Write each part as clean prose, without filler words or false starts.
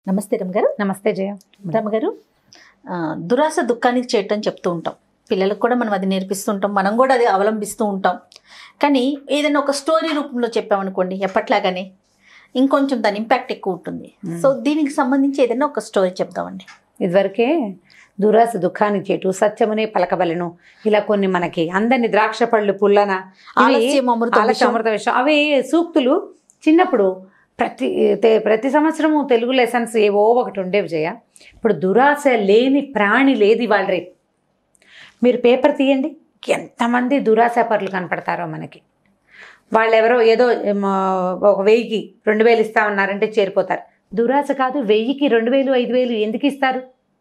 నమస్తే రమ గారు. నమస్తే జయ. రమ గారు, దురాశ దుఃఖానికి చేయటం చెప్తూ ఉంటాం. పిల్లలకు కూడా మనం అది నేర్పిస్తుంటాం, మనం కూడా అది అవలంబిస్తూ ఉంటాం. కానీ ఏదైనా ఒక స్టోరీ రూపంలో చెప్పామనుకోండి, ఎప్పట్లాగానే ఇంకొంచెం దాని ఇంపాక్ట్ ఎక్కువ ఉంటుంది. సో దీనికి సంబంధించి ఏదైనా ఒక స్టోరీ చెప్తామండి. ఇదివరకే దురాశ దుఃఖానికి చేటు సత్యమునే పలకబలను, ఇలా కొన్ని మనకి అందరిని ద్రాక్ష పళ్ళు పుల్లన ఆలస్యం అమృత విషయం అవి సూక్తులు చిన్నప్పుడు ప్రతి సంవత్సరము తెలుగు లెసన్స్ ఏవో ఒకటి ఉండేవి జయ. ఇప్పుడు దురాశ లేని ప్రాణి లేదు ఇవాళ రేపు. మీరు పేపర్ తీయండి, ఎంతమంది దురాశపరులు కనపడతారో మనకి. వాళ్ళు ఎవరో ఏదో ఒక 1000కి 2000 ఇస్తామన్నారంటే చేరిపోతారు. దురాశ కాదు, 1000కి 2000 5000 ఎందుకు ఇస్తారు?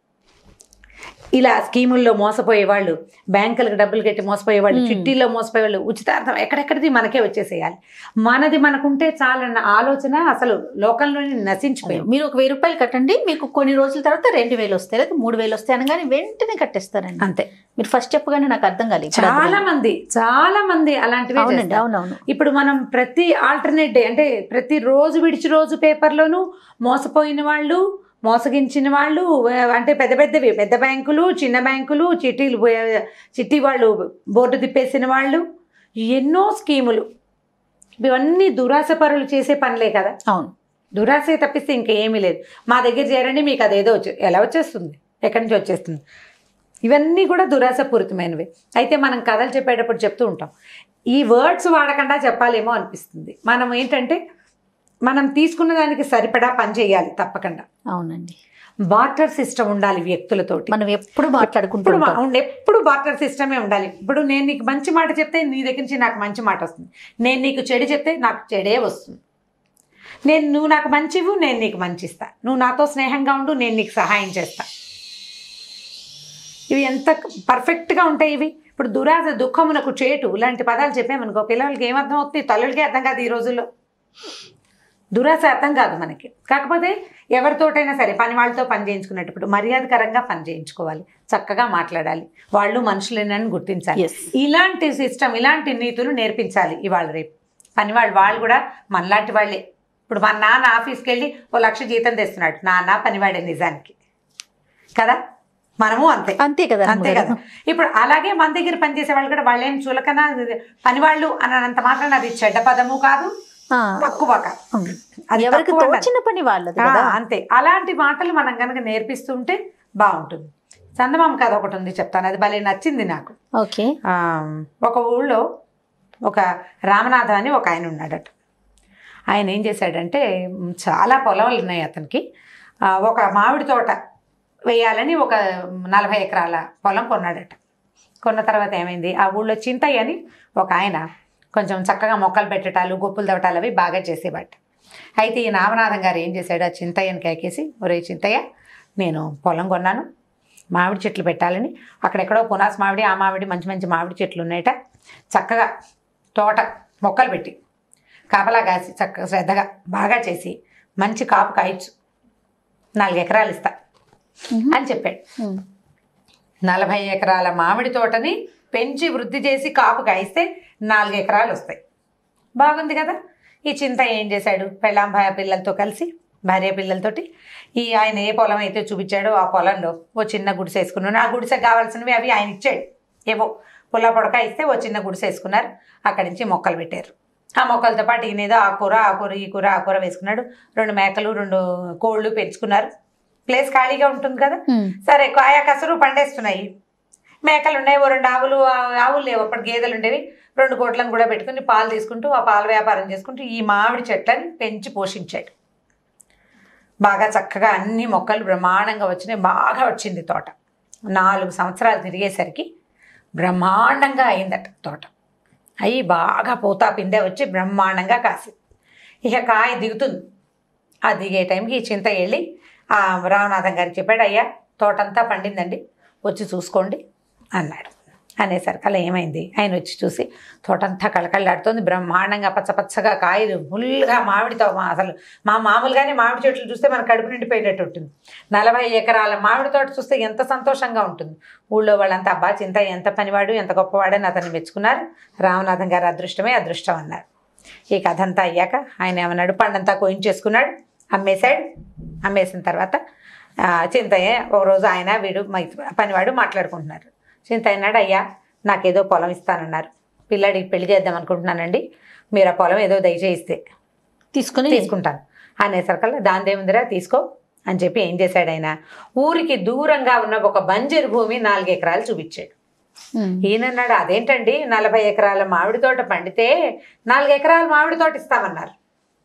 ఇలా స్కీముల్లో మోసపోయేవాళ్ళు, బ్యాంకులకు డబ్బులు కట్టి మోసపోయేవాళ్ళు, చిట్టీల్లో మోసపోయేవాళ్ళు, ఉచితార్థం ఎక్కడెక్కడిది మనకే వచ్చేసేయాలి, మనది మనకుంటే చాలన్న ఆలోచన అసలు లోకంలోనే నశించిపోయింది. మీరు ఒక 1000 రూపాయలు కట్టండి, మీకు కొన్ని రోజుల తర్వాత 2000 వస్తాయి, లేదా 3000 వస్తాయి అనగానే వెంటనే కట్టేస్తారండి. అంతే. మీరు ఫస్ట్ చెప్పగానే నాకు అర్థం కాలేదు. చాలా మంది అలాంటివి. అవునవును. ఇప్పుడు మనం ప్రతి ఆల్టర్నేట్ డే అంటే ప్రతి రోజు విడిచి రోజు పేపర్లోనూ మోసపోయిన వాళ్ళు, మోసగించిన వాళ్ళు, అంటే పెద్ద బ్యాంకులు, చిన్న బ్యాంకులు, చిట్టి వాళ్ళు బోర్డు తిప్పేసిన వాళ్ళు, ఎన్నో స్కీములు. ఇవన్నీ దురాశపరులు చేసే పనులే కదా. అవును, దురాశ తప్పిస్తే ఇంకేమీ లేదు. మా దగ్గర చేరండి, మీకు అదేదో ఎలా వచ్చేస్తుంది, ఎక్కడి నుంచి వచ్చేస్తుంది. ఇవన్నీ కూడా దురాశపూరితమైనవి. అయితే మనం కథలు చెప్పేటప్పుడు చెప్తూ ఉంటాం, ఈ వర్డ్స్ వాడకుండా చెప్పాలేమో అనిపిస్తుంది. మనం ఏంటంటే మనం తీసుకున్న దానికి సరిపడా పని చేయాలి తప్పకుండా. అవునండి. బార్టర్ సిస్టమ్ ఉండాలి వ్యక్తులతోటి. మనం ఎప్పుడు మాట్లాడుకుంటాం, ఎప్పుడు బార్టర్ సిస్టమే ఉండాలి. ఇప్పుడు నేను నీకు మంచి మాట చెప్తే నీ దగ్గర నుంచి నాకు మంచి మాట వస్తుంది, నేను నీకు చెడు చెప్తే నాకు చెడే వస్తుంది. నువ్వు నాకు మంచి ఇవ్వు, నేను నీకు మంచి ఇస్తా. నువ్వు నాతో స్నేహంగా ఉండు, నేను నీకు సహాయం చేస్తా. ఇవి ఎంత పర్ఫెక్ట్గా ఉంటాయి ఇవి. ఇప్పుడు దురాశ దుఃఖమునకు చేటు ఇలాంటి పదాలు చెప్పామనుకో, పిల్లలకి ఏమర్థం అవుతుంది? తల్లులకే అర్థం కాదు ఈ రోజుల్లో. దురాశ అర్థం కాదు మనకి. కాకపోతే ఎవరితోటైనా సరే పని వాళ్ళతో పని చేయించుకునేటప్పుడు మర్యాదకరంగా పని చేయించుకోవాలి, చక్కగా మాట్లాడాలి, వాళ్ళు మనుషులేనని గుర్తించాలి. ఇలాంటి సిస్టమ్, ఇలాంటి నీతులు నేర్పించాలి ఇవాళ రేపు. పని వాళ్ళు కూడా మనలాంటి వాళ్ళే. ఇప్పుడు మన నాన్న ఆఫీస్కి వెళ్ళి 1,00,000 జీతం తెస్తున్నాడు, నాన్న పనివాడే నిజానికి కదా. మనము అంతే కదా. ఇప్పుడు అలాగే మన దగ్గర పనిచేసే వాళ్ళు కూడా వాళ్ళేం చులకన పనివాళ్ళు అన్నంత మాత్రం అది చెడ్డ పదము కాదు, తక్కువ పని వాళ్ళది అంతే. అలాంటి మాటలు మనం కనుక నేర్పిస్తుంటే బాగుంటుంది. చందమామ కథ ఒకటి ఉంది, చెప్తాను, అది భలే నచ్చింది నాకు. ఓకే. ఒక ఊళ్ళో ఒక రామనాథ అని ఒక ఆయన ఉన్నాడట. ఆయన ఏం చేశాడంటే, చాలా పొలాలు ఉన్నాయి అతనికి. ఒక మామిడి తోట వేయాలని ఒక 40 ఎకరాల పొలం కొన్నాడట. కొన్న తర్వాత ఏమైంది, ఆ ఊళ్ళో చింతయ్య అని ఒక ఆయన కొంచెం చక్కగా మొక్కలు పెట్టటాలు, గొప్పులు తవ్వటాలు అవి బాగా చేసేవాట. అయితే ఈ రామనాథం గారు ఏం చేశాడు, ఆ చింతయ్యని కేకేసి, ఒరే చింతయ్య, నేను పొలం కొన్నాను, మామిడి చెట్లు పెట్టాలని. అక్కడెక్కడో పునాస్ మామిడి, ఆ మామిడి, మంచి మంచి మామిడి చెట్లు ఉన్నాయట. చక్కగా తోట మొక్కలు పెట్టి కాపలా కాసి చక్కగా శ్రద్ధగా బాగా చేసి మంచి కాపు కాయచ్చు, 4 ఎకరాలు ఇస్తా అని చెప్పాడు. 40 ఎకరాల మామిడి తోటని పెంచి వృద్ధి చేసి కాపు కాయిస్తే 4 ఎకరాలు వస్తాయి. బాగుంది కదా. ఈ చింతయ్య ఏం చేశాడు, పెళ్ళాం పిల్లలతో కలిసి, భార్య పిల్లలతోటి ఆయన ఏ పొలం అయితే చూపించాడో ఆ పొలంలో ఓ చిన్న గుడిసె వేసుకున్నాడు. ఆ గుడిసెకు కావాల్సినవి అవి ఆయన ఇచ్చాడు. ఏవో పుల్ల పొడక ఇస్తే ఓ చిన్న గుడిసె వేసుకున్నారు. అక్కడి నుంచి మొక్కలు పెట్టారు. ఆ మొక్కలతో పాటు ఈయనేదో ఆకుకూర వేసుకున్నాడు. 2 మేకలు 2 కోళ్ళు పెంచుకున్నారు. ప్లేస్ ఖాళీగా ఉంటుంది కదా. సరే, కాయ కసరు పండేస్తున్నాయి, మేకలు ఉన్నాయి, ఓ 2 ఆవులు లేవు, అప్పుడు గేదెలు ఉండేవి. 2 కోట్లను కూడా పెట్టుకుని పాలు తీసుకుంటూ ఆ పాల వ్యాపారం చేసుకుంటూ ఈ మామిడి చెట్లని పెంచి పోషించాడు. బాగా చక్కగా అన్ని మొక్కలు బ్రహ్మాండంగా వచ్చినాయి. బాగా వచ్చింది తోట. 4 సంవత్సరాలు తిరిగేసరికి బ్రహ్మాండంగా అయిందట తోట. అవి బాగా పూతా పిందే వచ్చి బ్రహ్మాండంగా కాసి, ఇక కాయ దిగుతుంది. ఆ దిగే టైంకి ఈ చింత వెళ్ళి ఆ రామనాథం గారికి చెప్పాడు, అయ్యా తోటంతా పండిందండి, వచ్చి చూసుకోండి అన్నాడు. అనేసరికి అలా ఏమైంది, ఆయన వచ్చి చూసి తోటంతా కళకళలాడుతోంది, బ్రహ్మాండంగా పచ్చపచ్చగా కాయలు ఫుల్గా మామిడితో. అసలు మామూలుగానే మామిడి చెట్లు చూస్తే మన కడుపు నిండిపోయినట్టు ఉంటుంది. 40 ఎకరాల మామిడి తోట చూస్తే ఎంత సంతోషంగా ఉంటుంది. ఊళ్ళో వాళ్ళంతా అబ్బా చింతయ్య ఎంత పనివాడు, ఎంత గొప్పవాడని అతన్ని మెచ్చుకున్నారు. రామనాథం గారు అదృష్టమే అదృష్టం అన్నారు. ఈ కథ అంతా అయ్యాక ఆయన ఏమన్నాడు, పండంతా కోయించేసుకున్నాడు, అమ్మేశాడు. అమ్మేసిన తర్వాత చింతయ్య ఒకరోజు ఆయన వీడు పనివాడు మాట్లాడుకుంటున్నారు. చింతయ్య అన్నాడు, అయ్యా నాకేదో పొలం ఇస్తానన్నారు, పిల్లాడికి పెళ్లి చేద్దాం అనుకుంటున్నానండి, మీరు ఆ పొలం ఏదో దయచేయిస్తే తీసుకుంటాను అనేసరికల్లా దాందేముందిరా తీసుకో అని చెప్పి ఏం చేశాడు ఆయన, ఊరికి దూరంగా ఉన్న ఒక బంజరు భూమి 4 ఎకరాలు చూపించాడు. ఈయనన్నాడు, అదేంటండి 40 ఎకరాల మామిడి తోట పండితే 4 ఎకరాల మామిడి తోట ఇస్తామన్నారు,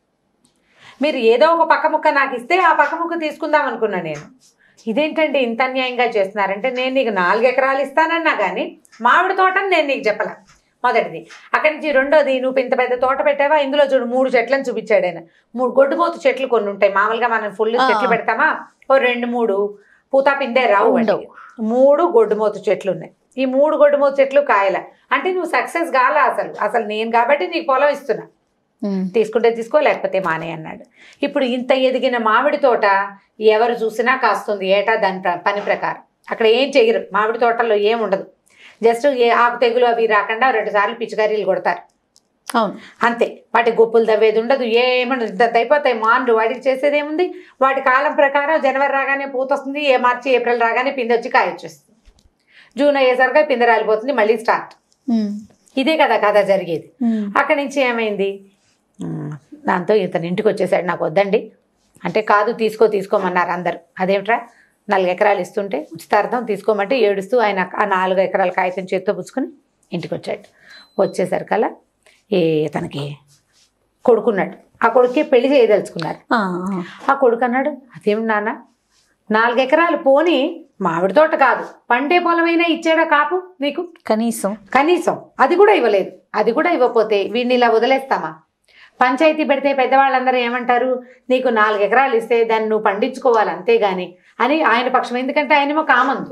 మీరు ఏదో ఒక పక్క ముక్క నాకు ఇస్తే ఆ పక్క ముక్క తీసుకుందాం అనుకున్నా నేను, ఇదేంటండి ఇంత అన్యాయంగా చేస్తున్నారంటే, నేను నీకు 4 ఎకరాలు ఇస్తానన్నా కానీ మామిడి తోటని నేను నీకు చెప్పలా, మొదటిది. అక్కడి నుంచి రెండోది, నువ్వు ఇంత పెద్ద తోట పెట్టావా, ఇందులో చూడు 3 చెట్లను చూపించాడు ఆయన. 3 గొడ్డుమోతు చెట్లు కొన్ని ఉంటాయి, మామూలుగా మనం ఫుల్ చెట్లు పెడతామా, ఓ 2-3 పూతా పిండే రావు, 3 గొడ్డుమోతు చెట్లు ఉన్నాయి. ఈ 3 గొడ్డుమోతు చెట్లు కాయల అంటే నువ్వు సక్సెస్ కాలా, అసలు నేను కాబట్టి నీకు పొలం ఇస్తున్నా, తీసుకుంటే తీసుకో లేకపోతే మానే అన్నాడు. ఇప్పుడు ఇంత ఎదిగిన మామిడి తోట ఎవరు చూసినా కాస్తుంది ఏటా దాని పని ప్రకారం. అక్కడ ఏం చెయ్యరు, మామిడి తోటల్లో ఏం ఉండదు, జస్ట్ ఏ ఆకు తెగులు అవి రాకుండా 2 సార్లు పిచికారీలు కొడతారు, అవును అంతే. వాటి గొప్పులు దవ్వేది ఉండదు, ఏమన్నా అయిపోతాయి మాన్లు, వాటికి చేసేది ఏముంది, వాటి కాలం ప్రకారం జనవరి రాగానే పూత వస్తుంది, మార్చి ఏప్రిల్ రాగానే పిండి వచ్చి కాయ వచ్చేస్తుంది, జూన్ అయ్యేసరికి పిండి రాలిపోతుంది, మళ్ళీ స్టార్ట్. ఇదే కదా జరిగేది. అక్కడి నుంచి ఏమైంది, దాంతో ఇతను ఇంటికి వచ్చేసాడు, నాకు వద్దండి అంటే, కాదు తీసుకోమన్నారు అందరు. అదేమిట్రా 4 ఎకరాలు ఇస్తుంటే ఉచితార్థం తీసుకోమంటే ఏడుస్తూ ఆయన ఆ 4 ఎకరాల కాగితం చేత్తో పుచ్చుకొని ఇంటికి వచ్చాడు. వచ్చేసరికల్లా ఇతనికి కొడుకున్నాడు, ఆ కొడుకే పెళ్లి చేయదలుచుకున్నారు. ఆ కొడుకు అన్నాడు, అదేమి నాన్న 4 ఎకరాలు పోని మామిడి తోట కాదు పండే పొలమైనా ఇచ్చాడా కాపు నీకు, కనీసం అది కూడా ఇవ్వలేదు. అది కూడా ఇవ్వకపోతే వీడిని ఇలా వదిలేస్తామా, పంచాయతీ పెడితే పెద్దవాళ్ళందరూ ఏమంటారు, నీకు 4 ఎకరాలు ఇస్తే దాన్ని నువ్వు పండించుకోవాలి అంతేగాని అని ఆయన పక్షం. ఎందుకంటే ఆయనేమో కామందు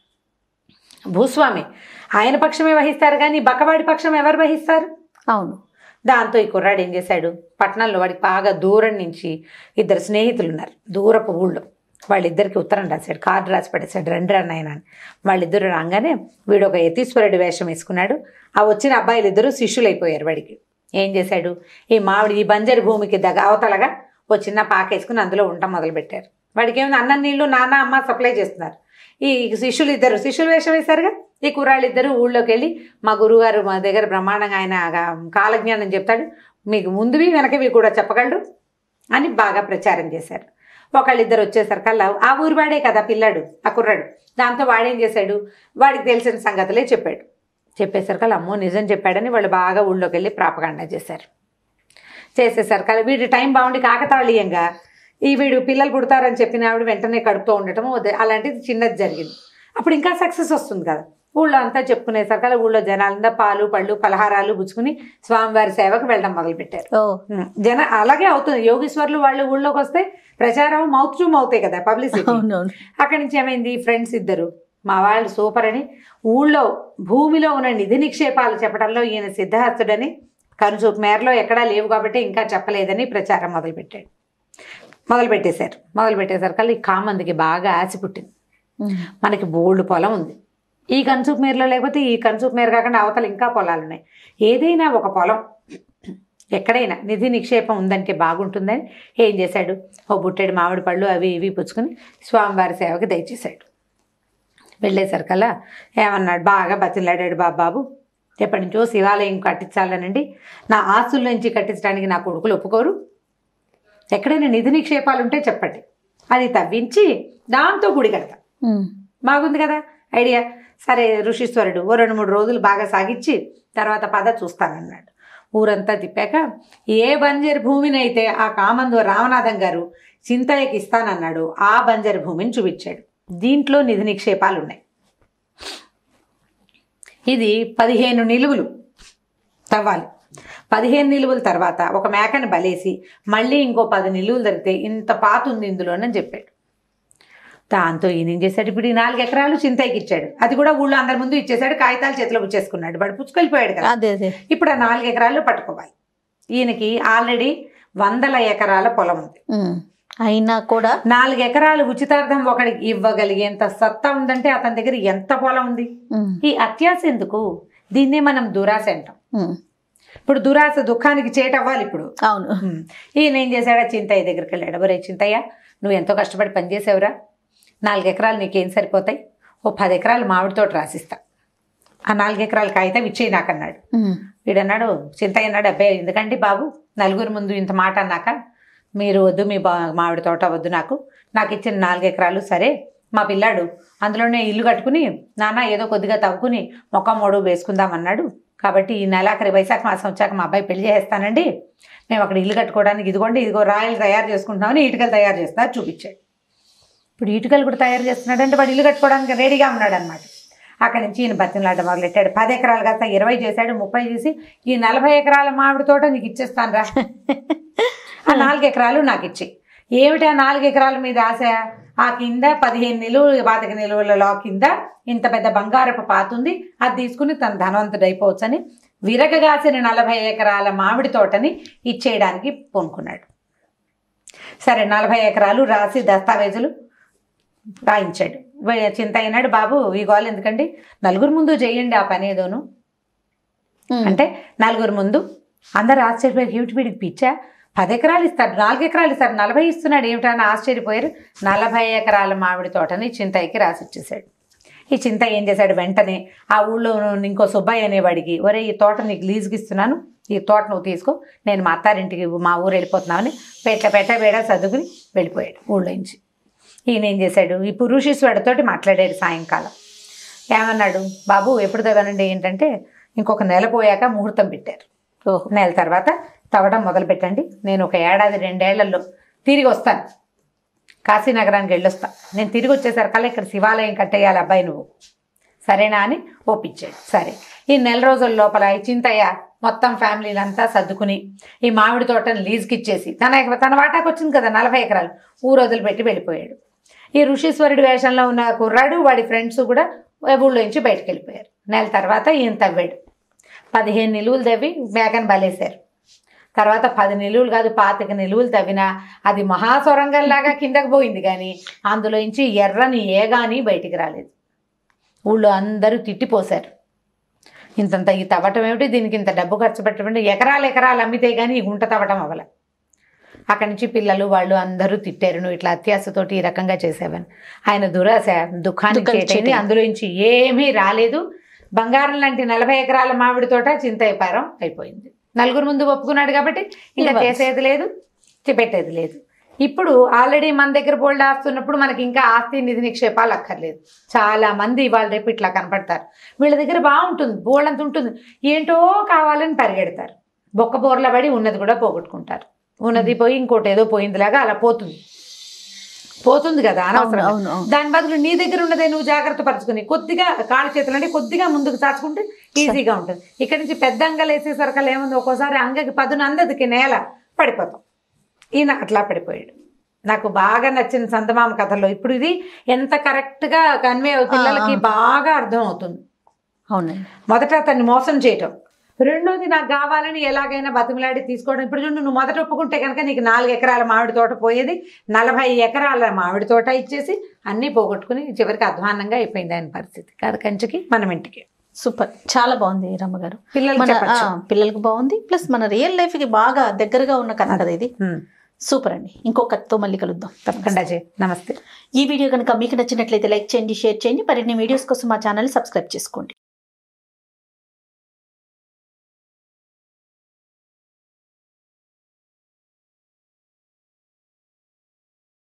భూస్వామి, ఆయన పక్షమే వహిస్తారు కానీ బక్కవాడి పక్షం ఎవరు వహిస్తారు? అవును. దాంతో ఈ కుర్రాడు ఏం చేశాడు, పట్టణంలో వాడికి బాగా దూరం నుంచి 2 స్నేహితులు ఉన్నారు దూరపు ఊళ్ళో, వాళ్ళిద్దరికి ఉత్తరం రాశాడు, కార్డు రాసి పెట్టేశాడు, రండి నాయన అని. వాళ్ళిద్దరు రాగానే వీడు ఒక యతీశ్వరుడి వేషం వేసుకున్నాడు. ఆ వచ్చిన అబ్బాయిలు 2 శిష్యులు అయిపోయారు. వాడికి ఏం చేశాడు, ఈ బంజరు భూమికి అవతలగా ఓ చిన్న పాకేసుకుని అందులో ఉండటం మొదలుపెట్టారు. వాడికి ఏమైనా అన్నం నీళ్లు నాన్న అమ్మ సప్లై చేస్తున్నారు. ఈ శిష్యులు వేషం వేశారుగా. ఈ కుర్రాళ్ళిద్దరూ ఊళ్ళోకి వెళ్ళి, మా గురువుగారు మా దగ్గర బ్రహ్మాండంగా ఆయన కాలజ్ఞానం చెప్తాడు, మీకు ముందువి వెనకవి కూడా చెప్పగలడు అని బాగా ప్రచారం చేశారు. ఒకళ్ళిద్దరు వచ్చేసరికల్లా ఆ ఊరు వాడే కదా పిల్లాడు, ఆ కుర్రాడు. దాంతో వాడేం చేశాడు, వాడికి తెలిసిన సంగతులే చెప్పాడు. చెప్పేసరికల్లా అమ్మో నిజం చెప్పాడని వాళ్ళు బాగా ఊళ్ళోకి వెళ్ళి ప్రాపగాండా చేశారు. చేసేసరికల్లా వీడి టైం బాగుండి కాకతాళీయంగా వీడు పిల్లలు పుడతారని చెప్పిన ఆవిడ వెంటనే కడుపుతూ ఉండటం అలాంటిది చిన్నది జరిగింది. అప్పుడు ఇంకా సక్సెస్ వస్తుంది కదా. ఊళ్ళో అంతా చెప్పుకునేసరికల్లా ఊళ్ళో జనాలంతా పాలు పళ్ళు పలహారాలు పుచ్చుకుని స్వామివారి సేవకు వెళ్ళడం మొదలుపెట్టారు. అలాగే అవుతుంది. యోగీశ్వర్లు వాళ్ళు ఊళ్ళోకి వస్తే ప్రచారం మౌత్ టు మౌతే కదా, పబ్లిసిటీ. అక్కడి నుంచి ఏమైంది, ఫ్రెండ్స్ 2 మా వాళ్ళు సూపర్ అని ఊళ్ళో భూమిలో ఉన్న నిధి నిక్షేపాలు చెప్పడంలో ఈయన సిద్ధహస్తుడని, కనుచూపు మేరలో ఎక్కడా లేవు కాబట్టి ఇంకా చెప్పలేదని ప్రచారం మొదలుపెట్టేశారు. మొదలుపెట్టేసరికల్లా ఈ కామందికి బాగా ఆశ పుట్టింది. మనకి బోల్డ్ పొలం ఉంది, ఈ కనుచూపు మేరలో లేకపోతే ఈ కనుచూపు మేర కాకుండా అవతల ఇంకా పొలాలు ఉన్నాయి, ఏదైనా ఒక పొలం ఎక్కడైనా నిధి నిక్షేపం ఉందంటే బాగుంటుందని ఏం చేశాడు, ఓ బుట్టెడు మామిడి పళ్ళు అవి ఇవి పుచ్చుకొని స్వామివారి సేవకి దయచేశాడు. వెళ్ళేసరికల్లా ఏమన్నాడు, బాగా బతిలాడాడు, బాబు ఎప్పటి నుంచో శివాలయం కట్టించాలనండి, నా ఆస్తుల నుంచి కట్టించడానికి నా కొడుకులు ఒప్పుకోరు, ఎక్కడైనా నిధి నిక్షేపాలు ఉంటే చెప్పండి, అది తవ్వించి దాంతో గుడి కడతా. బాగుంది కదా ఐడియా. సరే ఋషీశ్వరుడు ఓ 2-3 రోజులు బాగా సాగిచ్చి తర్వాత పద చూస్తానన్నాడు. ఊరంతా తిప్పాక ఏ బంజరు భూమిని అయితే ఆ కామందు రామనాథం గారు చింతయ్యకి ఇస్తానన్నాడు ఆ బంజరు భూమిని చూపించాడు. దీంట్లో నిధి నిక్షేపాలు ఉన్నాయి. ఇది 15 నిలువులు తవ్వాలి. 15 నిలువుల తర్వాత ఒక మేకని బలేసి మళ్ళీ ఇంకో 10 నిలువులు దొరికితే ఇంత పాత ఉంది ఇందులోనని చెప్పాడు. దాంతో ఈయన ఏం చేశాడు, ఇప్పుడు ఈ 4 ఎకరాలు చింతయ్యకి ఇచ్చాడు. అది కూడా ఊళ్ళో అందరి ముందు ఇచ్చేసాడు, కాగితాలు చేతిలో పుచ్చేసుకున్నాడు. వాడు పుచ్చుకెళ్ళిపోయాడు కదా. ఇప్పుడు ఆ 4 ఎకరాలు పట్టుకోవాలి. ఈయనకి ఆల్రెడీ 100 ఎకరాల పొలం ఉంది. అయినా కూడా 4 ఎకరాలు ఉచితార్థం ఒకడికి ఇవ్వగలిగేంత సత్తా ఉందంటే అతని దగ్గర ఎంత పొలం ఉంది. ఈ అత్యాశ ఎందుకు, దీన్నే మనం దురాశ అంటాం. ఇప్పుడు దురాశ దుఃఖానికి చేటవ్వాలి. ఇప్పుడు అవును. ఈయన ఏం చేశాడు, చింతయ్య దగ్గరికి వెళ్ళాడు. ఒరే చింతయ్య, నువ్వు ఎంతో కష్టపడి పనిచేసావురా, 4 ఎకరాలు నీకేం సరిపోతాయి, ఓ 10 ఎకరాలు మామిడి తోట రాసిస్తా, ఆ 4 ఎకరాల కాగితం ఇచ్చేయి నాకు అన్నాడు. వీడన్నాడు, చింతయ్య అన్నాడు, అబ్బాయి ఎందుకంటే బాబు నలుగురు ముందు ఇంత మాట అన్నాక మీరు వద్దు, మీ మామిడి తోట వద్దు, నాకు ఇచ్చిన 4 ఎకరాలు సరే, మా పిల్లాడు అందులోనే ఇల్లు కట్టుకుని నాన్న ఏదో కొద్దిగా తవ్వుకుని మొక్క మోడు వేసుకుందాం అన్నాడు. కాబట్టి ఈ నెలాఖరి వైశాఖ మాసం వచ్చాక మా అబ్బాయి పెళ్లి చేస్తానండి, మేము అక్కడ ఇల్లు కట్టుకోవడానికి ఇదిగో రాయలు తయారు చేసుకుంటున్నామని ఇటుకలు తయారు చేస్తున్నారు చూపించాడు. ఇప్పుడు ఇటుకలు కూడా తయారు చేస్తున్నాడు అంటే వాడు ఇల్లు కట్టుకోవడానికి రెడీగా ఉన్నాడు అనమాట. అక్కడి నుంచి ఈయన బతిమలాట మొదలెట్టాడు. 10 ఎకరాలు కాస్త 20 చేశాడు, 30 చేసి ఈ 40 ఎకరాల మామిడి తోట నీకు ఇచ్చేస్తాను రా, ఆ 4 ఎకరాలు నాకు ఇచ్చి. ఏమిటా 4 ఎకరాల మీద ఆశ? ఆ కింద 15 నిలువలు 25 నిలువలలో కింద ఇంత పెద్ద బంగారపు పాతుంది, అది తీసుకుని తన ధనవంతుడు అయిపోవచ్చని విరగగాసిన 40 ఎకరాల మామిడి తోటని ఇచ్చేయడానికి పూనుకున్నాడు. సరే 40 ఎకరాలు రాసి దస్తావేజులు రాయించాడు. చింత అయినాడు, బాబు ఈ గోలు ఎందుకండి, నలుగురు ముందు చేయండి ఆ పని ఏదోను అంటే, నలుగురు ముందు అందరు ఆశ్చర్యపోయారు, ఏమిటి వీడికి పిచ్చా, 10 ఎకరాలు ఇస్తాడు, 4 ఎకరాలు ఇస్తాడు, 40 ఇస్తున్నాడు ఏమిటని ఆశ్చర్యపోయారు. 40 ఎకరాల మామిడి తోటని చింతయ్యకి రాసి ఇచ్చేసాడు. ఈ చింతయ్య ఏం చేశాడు, వెంటనే ఆ ఊళ్ళో ఇంకో సుబ్బయ్య అనేవాడికి, ఒరే ఈ తోట నీకు లీజుకి ఇస్తున్నాను, ఈ తోట నువ్వు తీసుకో, నేను మా అత్తారింటికి మా ఊరు వెళ్ళిపోతున్నామని పెట్టబేడ సర్దుకుని వెళ్ళిపోయాడు ఊళ్ళో నుంచి. ఈయన ఏం చేశాడు, ఈ పురుషేశ్వరుడితోటి మాట్లాడాడు సాయంకాలం. ఏమన్నాడు, బాబు ఎప్పుడు తవ్వానండి ఏంటంటే, ఇంకొక నెల పోయాక ముహూర్తం పెట్టారు, నెల తర్వాత తవ్వడం మొదలు పెట్టండి, నేను ఒక 1-2 ఏళ్లలో తిరిగి వస్తాను, కాశీనగరానికి వెళ్ళొస్తా, నేను తిరిగి వచ్చేసరికల్లా ఇక్కడ శివాలయం కట్టేయాలి అబ్బాయి నువ్వు, సరేనా అని ఒప్పించాడు. సరే ఈ 1 రోజుల లోపల ఈ చింతయ్య మొత్తం ఫ్యామిలీలంతా సర్దుకుని ఈ మామిడి తోటను లీజుకి ఇచ్చేసి తన వాటాకు వచ్చింది కదా 40 ఎకరాలు, ఊరు వదిలిపెట్టి వెళ్ళిపోయాడు. ఈ ఋషీశ్వరుడి వేషంలో ఉన్న కుర్రాడు వాడి ఫ్రెండ్స్ కూడా ఊళ్ళో నుంచి బయటకు వెళ్ళిపోయారు. నెల తర్వాత ఈయన తవ్వాడు. 15 నిలువులు తవ్వి మేకను బలేశారు. తర్వాత 10 నిలువులు కాదు 25 నిలువులు తవ్వినా అది మహాసొరంగంలాగా కిందకు పోయింది, కానీ అందులో నుంచి ఎర్రని ఏగాని బయటికి రాలేదు. ఊళ్ళో అందరూ తిట్టిపోశారు, ఇంతంత ఈ తవ్వటం ఏమిటి, దీనికి ఇంత డబ్బు ఖర్చు పెట్టడం, ఎకరాలు అమ్మితే కానీ ఈ గుంట తవ్వటం అవ్వలే. అక్కడి నుంచి పిల్లలు వాళ్ళు అందరూ తిట్టారు, నువ్వు ఇట్లా అత్యాశతోటి ఈ రకంగా చేసావని. ఆయన దురాశ దుఃఖానికి చేసింది, అందులో నుంచి ఏమీ రాలేదు. బంగారం లాంటి 40 ఎకరాల మామిడి తోట చింతైపారం అయిపోయింది. నలుగురు ముందు ఒప్పుకున్నాడు కాబట్టి ఇంకా చేసేది లేదు, పెట్టేది లేదు. ఇప్పుడు ఆల్రెడీ మన దగ్గర బోల్డ్ ఆస్తున్నప్పుడు మనకి ఇంకా ఆస్తి నిధి నిక్షేపాలు అక్కర్లేదు. చాలా మంది ఇవాళ రేపు ఇట్లా కనపడతారు, వీళ్ళ దగ్గర బాగుంటుంది, బోల్డంత ఉంటుంది, ఏంటో కావాలని పరిగెడతారు, బొక్క బోర్ల పడి ఉన్నది కూడా పోగొట్టుకుంటారు. ఉన్నది పోయి ఇంకోటి ఏదో పోయిందిలాగా అలా పోతుంది కదా అనవసరం. దాని బదులు నీ దగ్గర ఉన్నదే నువ్వు జాగ్రత్త పరచుకుని కొద్దిగా కాళ్ళు చేతులు అంటే కొద్దిగా ముందుకు చాచుకుంటే ఈజీగా ఉంటుంది. ఇక్కడి నుంచి పెద్ద అంగలు వేసేసరికి ఏముంది, ఒక్కోసారి అంగకి పదును అందదికి నేల పడిపోతాం. ఈయన అట్లా పడిపోయాడు. నాకు బాగా నచ్చిన చందమామ కథల్లో ఇప్పుడు ఇది ఎంత కరెక్ట్గా కన్వే పిల్లలకి బాగా అర్థం అవుతుంది. అవునండి, మొదట అతన్ని మోసం చేయటం, రెండోది నాకు కావాలని ఎలాగైనా బతిమలాడి తీసుకోవడం. ఇప్పుడు చూడు, నువ్వు మొదట ఒప్పుకుంటే కనుక నీకు 4 ఎకరాల మామిడి తోట పోయేది, 40 ఎకరాల మామిడి తోట ఇచ్చేసి అన్నీ పోగొట్టుకుని చివరికి అధ్వాన్నంగా అయిపోయింది ఆయన పరిస్థితి. కాదు కంచికి మనం ఇంటికి. సూపర్, చాలా బాగుంది రమ్మగారు. పిల్లలకి బాగుంది, ప్లస్ మన రియల్ లైఫ్ కి బాగా దగ్గరగా ఉన్న కథ కదా ఇది. సూపర్ అండి, ఇంకో కథతో మళ్ళీ కలుద్దాం. తప్పకుండా నమస్తే. ఈ వీడియో కనుక మీకు నచ్చినట్లయితే లైక్ చేయండి, షేర్ చేయండి. మరిన్ని వీడియోస్ కోసం మా ఛానల్ సబ్స్క్రైబ్ చేసుకోండి.